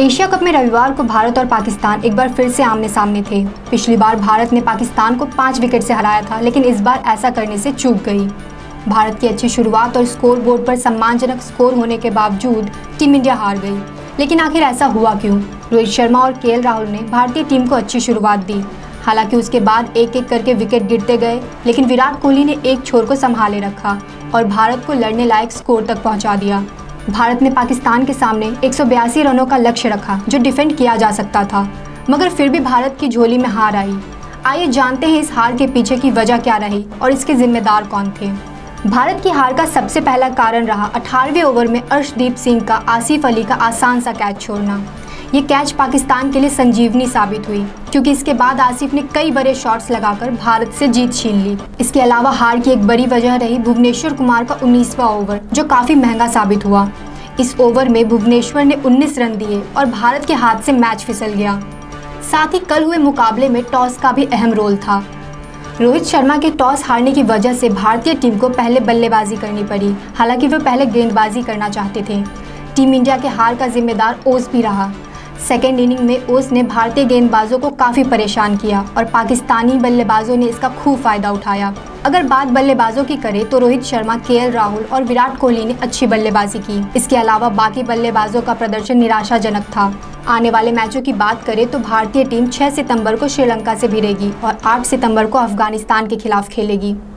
Asia cup में रविवार को भारत और पाकिस्तान एक बार फिर से आमने सामने थे। पिछली बार भारत ने पाकिस्तान को 5 विकेट से हराया था, लेकिन इस बार ऐसा करने से चूक गई। भारत की अच्छी शुरुआत और स्कोर बोर्ड पर सम्मानजनक स्कोर होने के बावजूद टीम इंडिया हार गई। लेकिन आखिर ऐसा हुआ क्यों? रोहित शर्मा और केएल राहुल ने भारतीय टीम को अच्छी शुरुआत दी। हालांकि उसके बाद एक एक करके विकेट गिरते गए, लेकिन विराट कोहली ने एक छोर को संभाले रखा और भारत को लड़ने लायक स्कोर तक पहुंचा दिया। भारत ने पाकिस्तान के सामने 182 रनों का लक्ष्य रखा, जो डिफेंड किया जा सकता था, मगर फिर भी भारत की झोली में हार आई। आइए जानते हैं इस हार के पीछे की वजह क्या रही और इसके जिम्मेदार कौन थे। भारत की हार का सबसे पहला कारण रहा 18वें ओवर में अर्शदीप सिंह का आसिफ अली का आसान सा कैच छोड़ना। ये कैच पाकिस्तान के लिए संजीवनी साबित हुई, क्योंकि इसके बाद आसिफ ने कई बड़े शॉट्स लगाकर भारत से जीत छीन ली। इसके अलावा हार की एक बड़ी वजह रही भुवनेश्वर कुमार का 19वां ओवर, जो काफ़ी महंगा साबित हुआ। इस ओवर में भुवनेश्वर ने 19 रन दिए और भारत के हाथ से मैच फिसल गया। साथ ही कल हुए मुकाबले में टॉस का भी अहम रोल था। रोहित शर्मा के टॉस हारने की वजह से भारतीय टीम को पहले बल्लेबाजी करनी पड़ी। हालांकि वे पहले गेंदबाजी करना चाहते थे। टीम इंडिया के हार का जिम्मेदार ओस भी रहा। सेकेंड इनिंग में ओस ने भारतीय गेंदबाजों को काफ़ी परेशान किया और पाकिस्तानी बल्लेबाजों ने इसका खूब फायदा उठाया। अगर बात बल्लेबाजों की करें तो रोहित शर्मा, केएल राहुल और विराट कोहली ने अच्छी बल्लेबाजी की। इसके अलावा बाकी बल्लेबाजों का प्रदर्शन निराशाजनक था। आने वाले मैचों की बात करें तो भारतीय टीम 6 सितंबर को श्रीलंका से भिड़ेगी और 8 सितंबर को अफगानिस्तान के खिलाफ खेलेगी।